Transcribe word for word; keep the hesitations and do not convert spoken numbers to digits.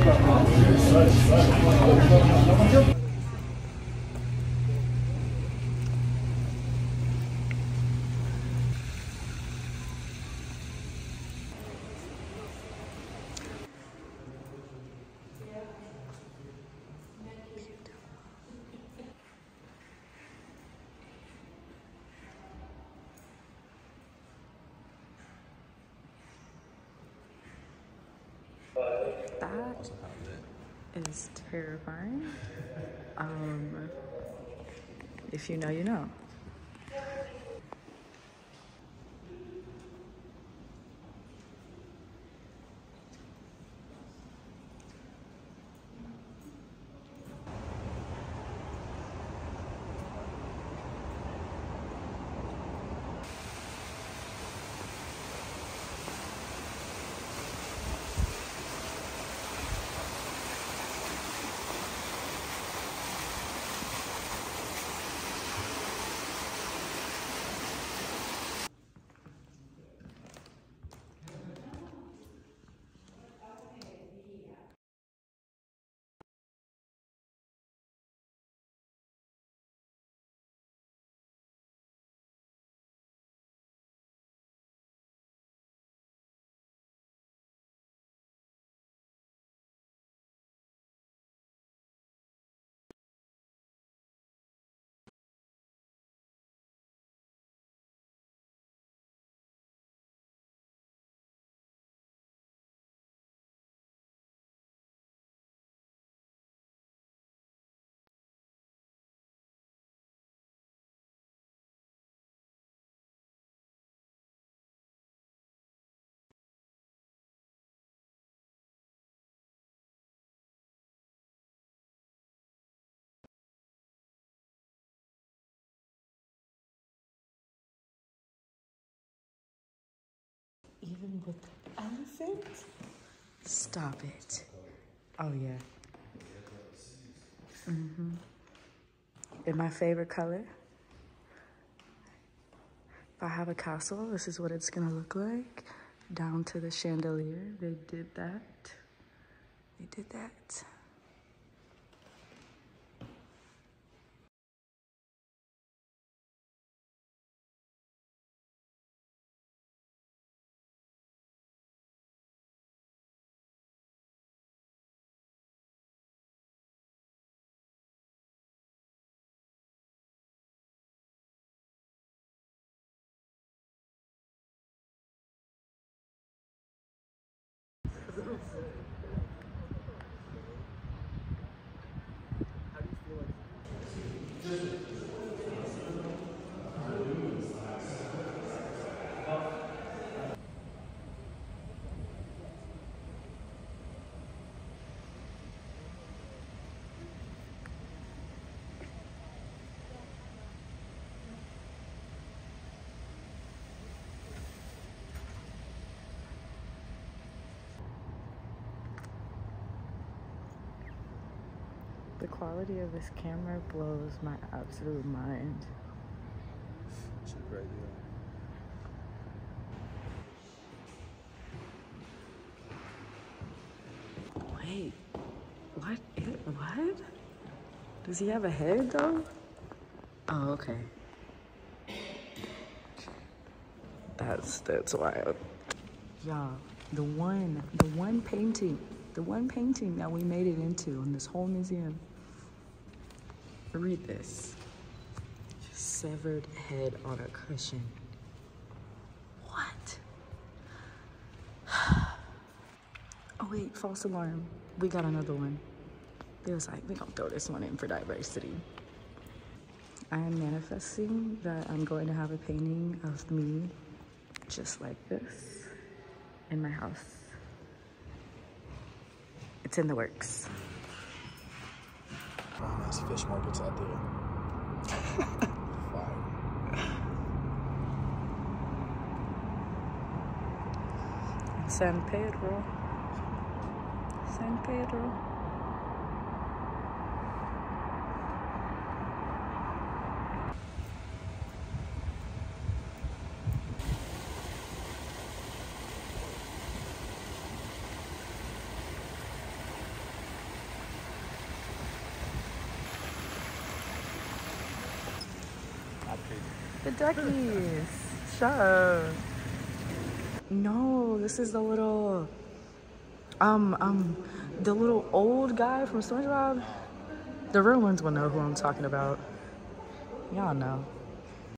That is terrifying. Um, if you know, you know. Even with the elephant? Stop it. Oh, yeah. Mm-hmm. In my favorite color. If I have a castle, this is what it's gonna look like. Down to the chandelier. They did that. They did that. The quality of this camera blows my absolute mind. Shit right there. Wait, what? What? Does he have a head though? Oh, okay. That's that's wild. Y'all, the one, the one painting, the one painting that we made it into in this whole museum. Read this. Severed head on a cushion. What? Oh wait, false alarm. We got another one. They was like, we gonna throw this one in for diversity. I am manifesting that I'm going to have a painting of me just like this in my house. It's in the works. Oh, nice fish markets out there. Fire. San Pedro. San Pedro. the duckies. Shut up. No, this is the little, um, um, the little old guy from SpongeBob. The real ones will know who I'm talking about. Y'all know.